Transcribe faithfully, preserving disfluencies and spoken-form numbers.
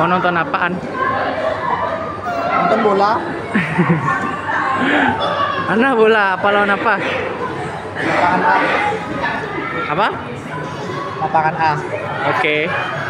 Mau nonton apaan? Nonton bola. Mana bola? Apa lawan apa? Lapangan A. Apa? Lapangan A. Oke.